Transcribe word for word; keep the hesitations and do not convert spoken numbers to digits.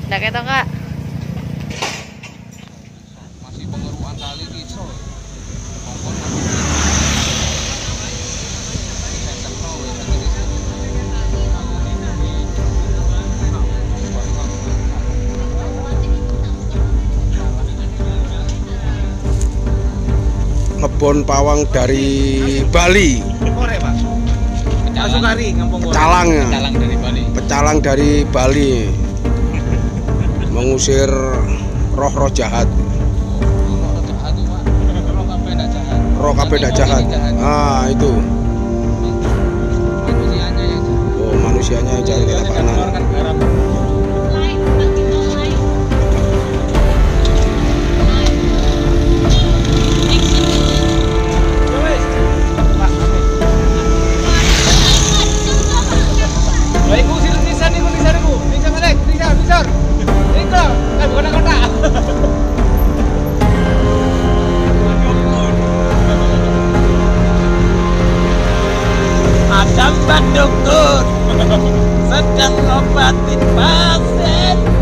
Ndak ketok, Kak. Masih pengeruan kali iki iso. Kongkon ngebon pawang dari Bali. Sore, Pak. Sukari, Kampung Gore. Pecalang ya. Pecalang dari Bali. Pecalang dari Bali. Mengusir roh-roh jahat. Roh jahat tuh, Pak. Roh kabeh ndak jahat. Roh kabeh ndak jahat. Ah, itu. Manusianya yang jahat. Oh, manusianya yang cari kita kanan. Ada Mbak Dokter sedang ngobatin pasien.